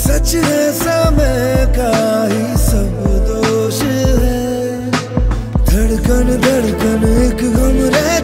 सच है समय का ही सब दोष है। धड़कन धड़कन एक गम रह